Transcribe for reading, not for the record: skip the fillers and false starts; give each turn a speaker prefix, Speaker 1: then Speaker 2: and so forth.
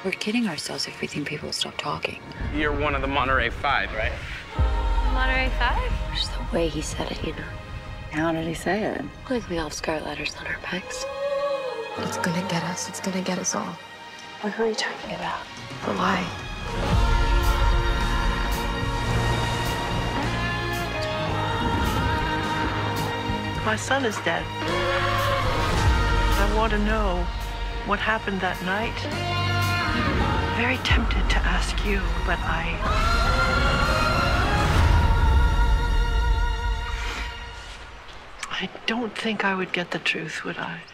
Speaker 1: We're kidding ourselves if we think people will stop talking.
Speaker 2: You're one of the Monterey Five, right?
Speaker 3: Monterey Five?
Speaker 1: Just the way he said it, you know.
Speaker 4: How did he say it?
Speaker 1: Like we all have scarlet letters on our backs.
Speaker 5: It's gonna get us. It's gonna get us all.
Speaker 1: What are you talking about?
Speaker 5: The lie.
Speaker 6: My son is dead. I want to know what happened that night. I'm very tempted to ask you, but I don't think I would get the truth, would I?